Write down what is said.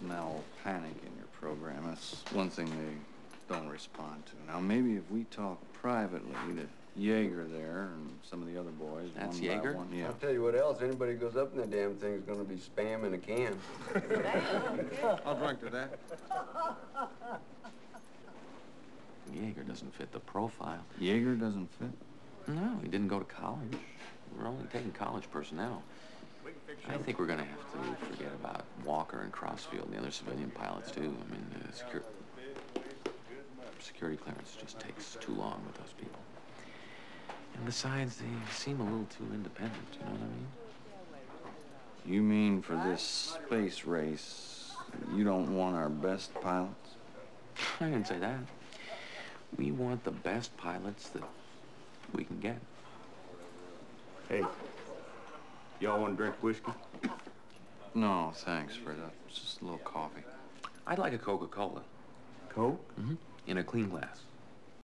smell panic in your program. That's one thing they don't respond to. Now, maybe if we talk privately to Jaeger there and some of the other boys. That's one Jaeger? by one, yeah. I'll tell you what else. Anybody goes up in that damn thing's gonna be spam in a can. I'll drink to that. Jaeger doesn't fit the profile. Jaeger doesn't fit? No, he didn't go to college. We're only taking college personnel. I think we're going to have to forget about Walker and Crossfield and the other civilian pilots, too. I mean, security clearance just takes too long with those people. And besides, they seem a little too independent, you know what I mean? You mean for this space race, you don't want our best pilots? I didn't say that. We want the best pilots that we can get. Hey, y'all want to drink whiskey? No, thanks, Fred. Just a little coffee. I'd like a Coca-Cola. Coke? Mm-hmm. In a clean glass.